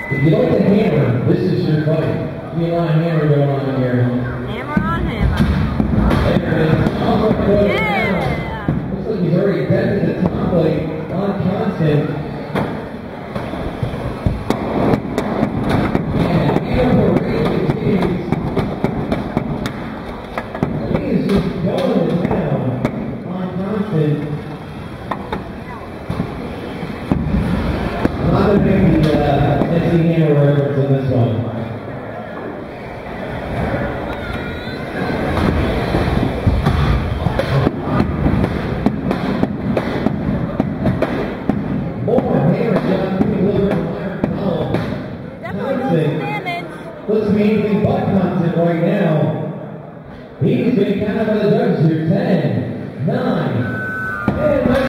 If you like the hammer, this is your fight. You a lot of hammer going on here. Hammer on hammer. There it is. Oh, Yeah! looks like he's already bent the top plate on Constant. And hammer rate continues. He is just going to town on Constant. Not a big Tennessee hammer reference on this one. Looks anything but Constant right now. He's been kind of on the judges here. 10, 9,